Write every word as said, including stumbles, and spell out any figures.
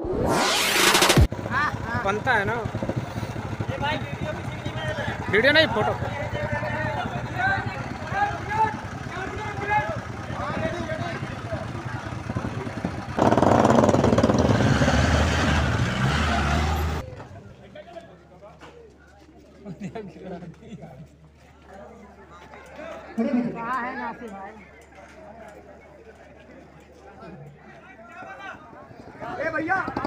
बनता है ना वीडियो नहीं फोटो। कहाँ है नासिर भाई? ए भैया